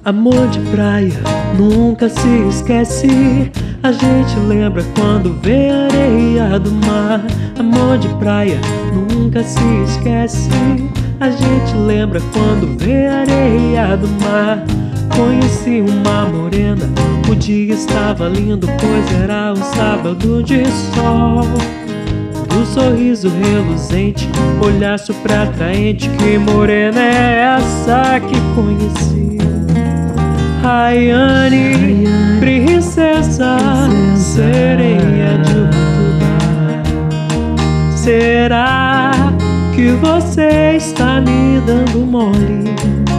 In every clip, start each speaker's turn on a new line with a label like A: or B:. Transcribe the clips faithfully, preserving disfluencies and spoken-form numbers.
A: Amor de praia nunca se esquece. A gente lembra quando vê a areia do mar. Amor de praia nunca se esquece. A gente lembra quando vê a areia do mar. Conheci uma morena, o dia estava lindo, pois era um sábado de sol. Do sorriso reluzente, olhar super atraente, que morena é essa que conheci? Rayane, princesa, sereia de Ubatuba. Será que você está me dando mole?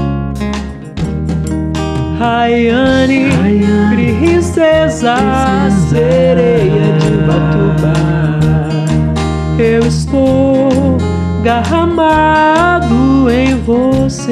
A: Rayane, princesa, sereia de Ubatuba. Eu estou garramado em você.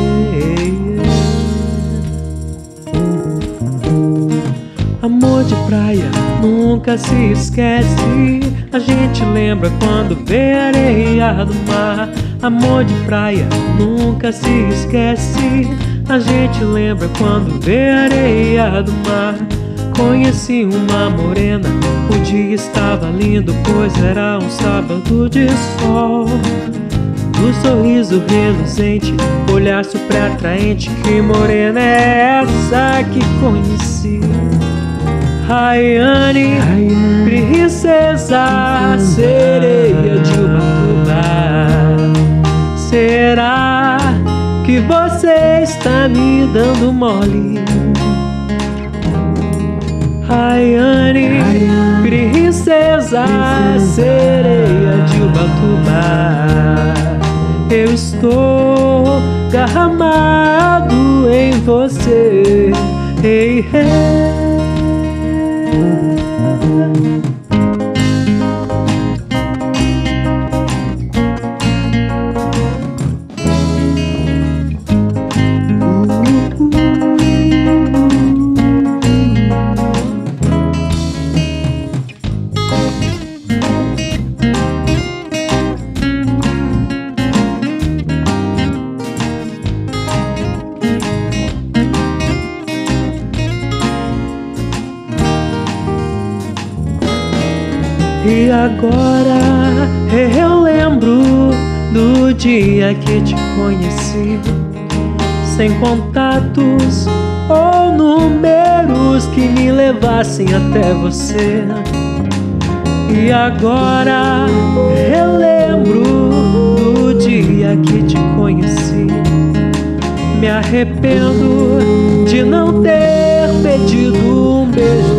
A: Amor de praia nunca se esquece. A gente lembra quando vê a areia do mar. Amor de praia nunca se esquece. A gente lembra quando vê a areia do mar. Conheci uma morena, o dia estava lindo, pois era um sábado de sol. Do sorriso reluzente, olhar super atraente, que morena é essa que conheci? Rayane, princesa, sereia de Ubatuba. Será que você está me dando mole? Rayane, princesa, sereia de Ubatuba. Eu estou garramado em você. Hey, hey. E agora eu lembro do dia que te conheci, sem contatos ou números que me levassem até você. E agora eu lembro do dia que te conheci. Me arrependo de não ter pedido um beijo